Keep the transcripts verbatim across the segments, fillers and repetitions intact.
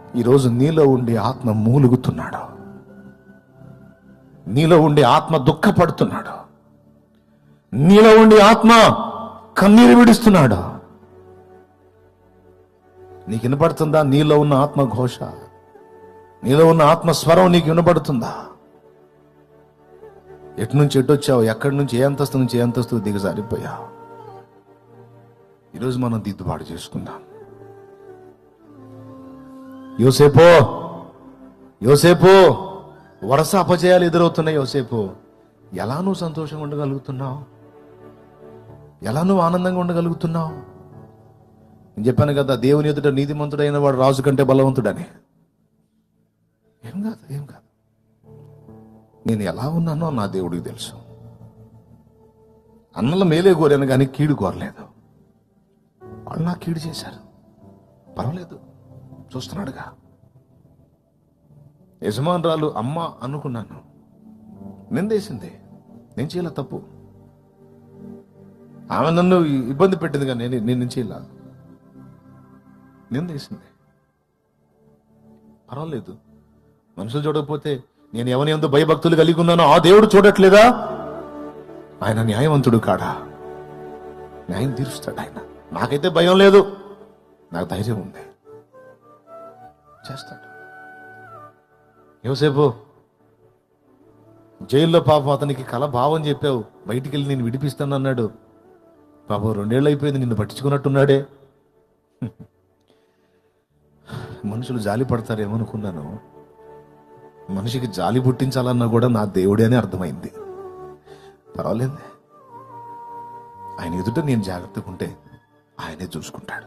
ఈరోజు నీలో ఉండి ఆత్మ మూలుగుతున్నాడు, నీలో ఉండి ఆత్మ దుఃఖపడుతున్నాడు, నీలో ఉండి ఆత్మ కన్నీరు విడుస్తున్నాడు. నీకు వినపడుతుందా? నీలో ఉన్న ఆత్మ ఘోష, నీలో ఉన్న ఆత్మ స్వరం నీకు వినపడుతుందా? ఎటు నుంచి ఎటు వచ్చావు? ఎక్కడి నుంచి ఏ అంతస్తు నుంచి ఏ అంతస్తు దిగజారిపోయావు? ఈరోజు మనం దిద్దుబాటు చేసుకుందాం. యోసేపు యోసేపు వరుస అపజయాలు ఎదురవుతున్నాయి. యోసేపు, ఎలా నువ్వు సంతోషంగా ఉండగలుగుతున్నావు? ఎలా నువ్వు ఆనందంగా ఉండగలుగుతున్నావు? నేను చెప్పాను కదా, దేవుని ఎదుట నీతిమంతుడైన వాడు రాజు కంటే బలవంతుడని. ఏం కాదు, ఏం కాదు. నేను ఎలా ఉన్నానో నా దేవుడికి తెలుసు. అన్నల మేలే కోరాను కానీ కీడు కోరలేదు. వాళ్ళు నా కీడు చేశారు, పర్వాలేదు, చూస్తున్నాడుగా. యజమానురాలు అమ్మ అనుకున్నాను, నిందేసింది, నేను చేయలే తప్పు. ఆమె నన్ను ఇబ్బంది పెట్టింది కానీ నేను నేను చేయలే, నిందేసింది, పర్వాలేదు. మనుషులు చూడకపోతే నేను ఎవరి ఎంతో భయభక్తులు కలిగి ఉన్నానో ఆ దేవుడు చూడట్లేదా? ఆయన న్యాయవంతుడు కాడా? న్యాయం తీరుస్తాడు ఆయన. నాకైతే భయం లేదు, నాకు ధైర్యం ఉంది, చేస్తాడు. యోసేపు జైల్లో పాపం అతనికి కల భావం చెప్పావు, బయటికి వెళ్ళి నేను విడిపిస్తాను అన్నాడు. పాపం రెండేళ్ళు అయిపోయింది, నిన్ను పట్టించుకున్నట్టున్నాడే. మనుషులు జాలి పడతారేమనుకున్నాను. మనిషికి జాలి పుట్టించాలన్నా కూడా నా దేవుడే అని అర్థమైంది. పర్వాలేదు, ఆయన ఎదుట నేను జాగ్రత్తగా ఉంటే ఆయనే చూసుకుంటాడు.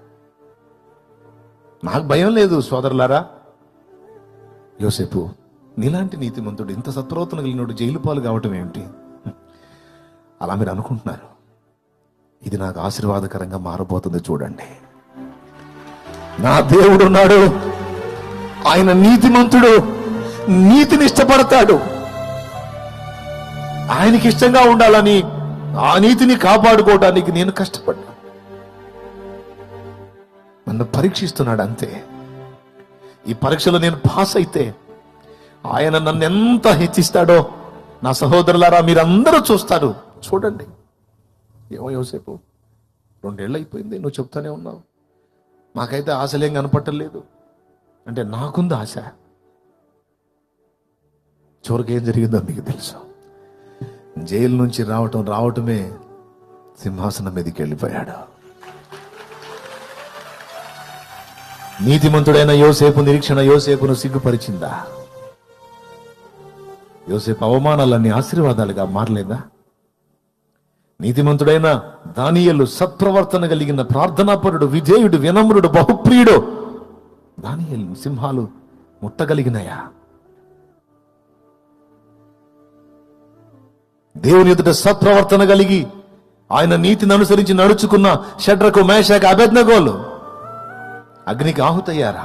నాకు భయం లేదు సోదరులారా. యోసేపు నీలాంటి నీతిమంతుడు, ఇంత సత్ప్రవర్తన కలిగినోడు జైలు పాలు కావటం ఏమిటి? అలా మీరు అనుకుంటున్నారు. ఇది నాకు ఆశీర్వాదకరంగా మారబోతుంది. చూడండి, నా దేవుడు ఉన్నాడు, ఆయన నీతిమంతుడు, నీతిని ఇష్టపడతాడు. ఆయనకి ఇష్టంగా ఉండాలని ఆ నీతిని కాపాడుకోవడానికి నేను కష్టపడ్డా. నన్ను పరీక్షిస్తున్నాడు అంతే. ఈ పరీక్షలో నేను పాస్ అయితే ఆయన నన్ను ఎంత హెచ్చిస్తాడో నా సహోదరులారా మీరందరూ చూస్తారు. చూడండి, ఏమో యోసేపు రెండేళ్ళు అయిపోయింది, నువ్వు చెప్తానే ఉన్నావు, మాకైతే ఆశలేం కనపట్టలేదు అంటే నాకుంది ఆశ. చివరికి ఏం జరిగిందో మీకు తెలుసు. జైలు నుంచి రావటం రావటమే సింహాసనం మీదకి వెళ్ళిపోయాడు. నీతిమంతుడైన యోసేపు నిరీక్షణ యోసేపును సిగ్గుపరిచిందా? యోసేపు అవమానాలన్నీ ఆశీర్వాదాలుగా మారలేదా? నీతిమంతుడైన దానియేలు సత్ప్రవర్తన కలిగిన ప్రార్థనాపరుడు, విధేయుడు, వినమ్రుడు, బహుప్రియుడు దానియేలు సింహాలు ముట్టగలిగినాయా? దేవుని ఎదుట సత్ప్రవర్తన కలిగి ఆయన నీతిని అనుసరించి నడుచుకున్న షడ్రకు, మేషకు, అబేద్నెగోలు అగ్నికి ఆహుతయ్యారా?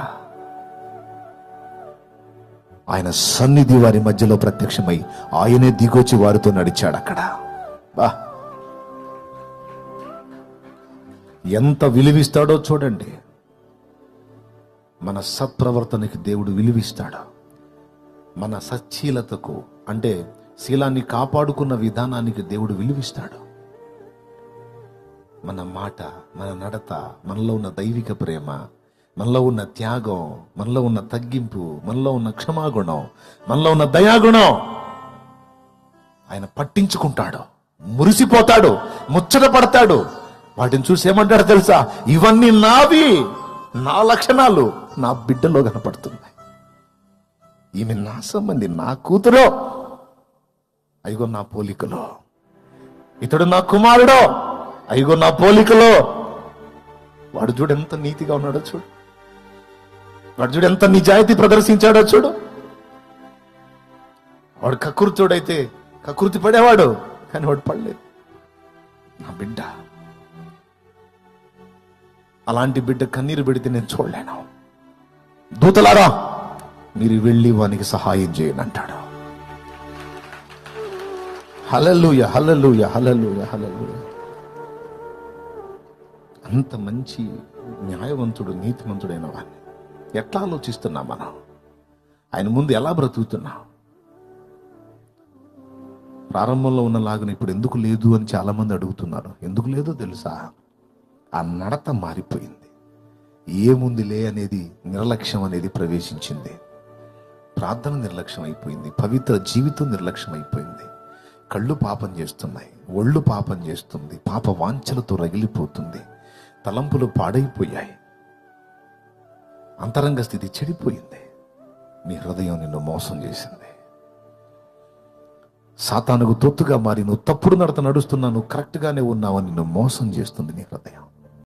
ఆయన సన్నిధి వారి మధ్యలో ప్రత్యక్షమై ఆయనే దిగొచ్చి వారితో నడిచాడు. అక్కడ బా ఎంత విలువిస్తాడో చూడండి. మన సత్ప్రవర్తనకి దేవుడు విలువిస్తాడు. మన సచ్చీలతకు అంటే శీలాన్ని కాపాడుకున్న విధానానికి దేవుడు విలువిస్తాడు. మన మాట, మన నడత, మనలో ఉన్న దైవిక ప్రేమ, మనలో ఉన్న త్యాగం, మనలో ఉన్న తగ్గింపు, మనలో ఉన్న క్షమాగుణం, మనలో ఉన్న దయాగుణం ఆయన పట్టించుకుంటాడు, మురిసిపోతాడు, ముచ్చట పడతాడు. వాటిని చూసి ఏమంటాడు తెలుసా? ఇవన్నీ నావి, నా లక్షణాలు నా బిడ్డలో కనపడుతున్నాయి. ఈమె నా సంబంధి, నా కూతురు, అయ్యో నా పోలికలో. ఇతడు నా కుమారుడో, అయ్యో నా పోలికలో. వాడు చూడు ఎంత నీతిగా ఉన్నాడో చూడు, వాడు చూడు ఎంత నిజాయితీ ప్రదర్శించాడో చూడు. వాడు కకృతుడైతే కకృతి పడేవాడు, కానీ వాడు పడలేదు. నా బిడ్డ, అలాంటి బిడ్డ కన్నీరు పెడితే నేను చూడలేను. దూతలారా మీరు వెళ్ళి వానికి సహాయం చేయండి అంటాడు. హల్లెలూయా, హల్లెలూయా, హల్లెలూయా, హల్లెలూయా. అంత మంచి న్యాయవంతుడు, నీతిమంతుడైన వాడిని ఎట్లా ఆలోచిస్తున్నాం మనం? ఆయన ముందు ఎలా బ్రతుకుతున్నాం? ప్రారంభంలో ఉన్నలాగా ఇప్పుడు ఎందుకు లేదు అని చాలా మంది అడుగుతున్నారు. ఎందుకు లేదో తెలుసా? ఆ నడత మారిపోయింది. ఏముందిలే అనేది, నిర్లక్ష్యం అనేది ప్రవేశించింది. ప్రార్థన నిర్లక్ష్యం అయిపోయింది. పవిత్ర జీవితం నిర్లక్ష్యం అయిపోయింది. కళ్ళు పాపం చేస్తున్నాయి, ఒళ్ళు పాపం చేస్తుంది, పాప వాంఛలతో రగిలిపోతుంది, తలంపులు పాడైపోయాయి, అంతరంగ స్థితి చెడిపోయింది. నీ హృదయం నిన్ను మోసం చేసింది. సాతానుకు తొత్తుగా మారి నువ్వు తప్పుడు నడత నడుస్తున్నా, నువ్వు కరెక్ట్గానే ఉన్నావని నిన్ను మోసం చేస్తుంది నీ హృదయం.